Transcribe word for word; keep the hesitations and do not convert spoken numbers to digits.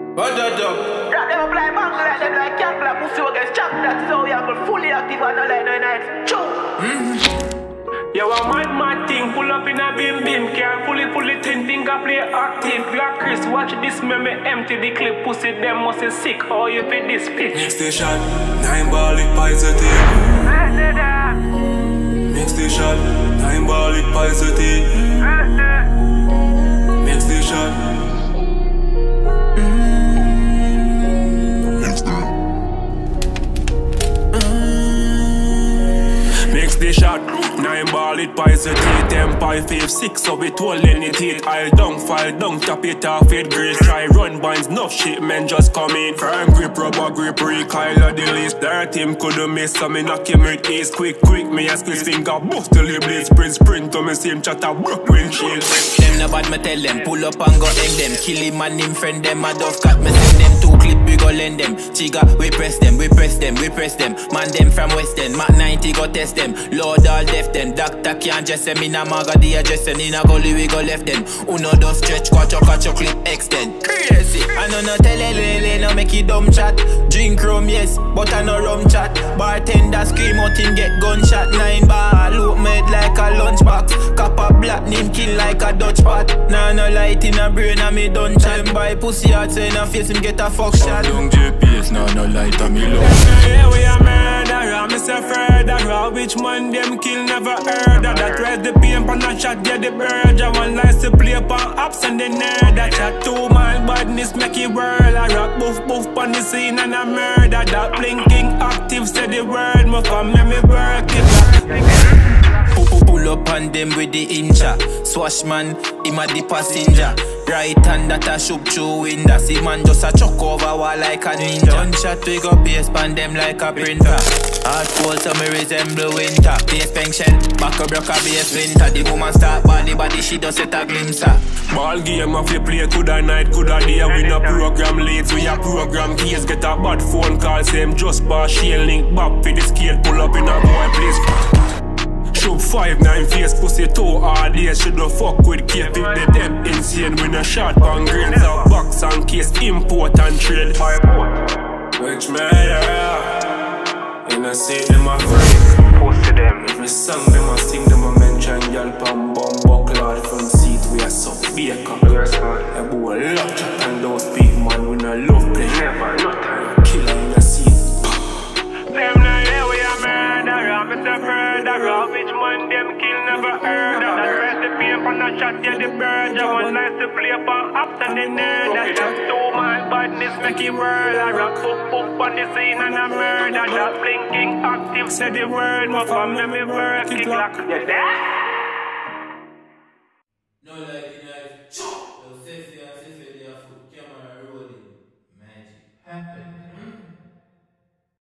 What the dub? That them apply bang like them like cat like pussy against chop. That is how we are fully active and not like no night. Choo. Yo, a mad mad thing, pull up in a bim bim, can't fully fully think, think I play active. Black Chris, watch this, me me empty the clip, pussy them must be sick, or you pay this pitch. Next station, nine ball it positive. Next station, nine ball it positive. Next station. Next station. Nine ball it positive, ten by five, six of it all in it hit. I'll down, file down, tap it off it grace. Try run binds, enough shit, men just come in. Firm grip, rubber grip, recoil of the list. That team couldn't miss, so me knock him with ease. Quick, quick, me a squeeze finger, bust till the blade. Sprint, sprint, to me same chatter, broke windshield. Them no bad, me tell them, pull up and go end them. Kill him and him friend them, a dove cat, me send them two clip, we go lend them. Chiga, we press them, we press them, we press them. Man them from West End, Mac ninety go test them. Lord all left them, doctor can't just say me na maga the adjusting in a gully we go left them. Uno do stretch, catch your catch your clip extend. Crazy. I know no tell lele, no make it dumb chat. Drink rum yes, but I no rum chat. Bartender scream out him get gunshot. Nine ball, look made like a lunchbox. Copper black name kill like a Dutch pot. Nah no light in a brain and me done chat. Him buy pussy out so in a face him get a fuck shot. Long J P S, nah no light on me low. Yeah, we a murderer, me say further. Which man them kill never heard of that. Rise the pain pan a shot, yeah the bird. I want lies to play upon ups and the nerd. That chat two man badness make it whirl. I rock boof boof on the scene and I murder. That blinking active say the word. My family me work it. Pull up on them with the incha. Swash man, him a the passenger. Right hand that a shoot through window. See man just a chuck over wall like a ninja. Gunshot we go base pan them like a printer. Hard cold so me resemble winter. Base pension, back a broke a base winter. The woman start body body she does set a glimpse. Ball game of you play, coulda night, coulda day. We no program leads, we a program keys. Get a bad phone call, same just pass shell link. Bop for the scale, pull up in a boy place. Shoot five nine face, pussy two hard days. Shoulda fuck with K P, the them insane. We no shot on grains of box and case, import and trade. Which matter, you know see them a freak. Pussy them. Every song them a sing, them a mention y'all pam bum buckler. Front seat we a suck baker. Yes man. A boy love chat and don't speak man, we no love play. Never, no time. Killer in the seat. Them no yeah we a murderer, me say further. Which man them kill never heard of that. Rise the pain pan a shot, yeah the bird. I want lies to play upon ups and the nerd. That chat two man badness make it whirl. I rock poof poof on the scene and I murder. That blinking active say the word. My family me work it like yeah. No light in life.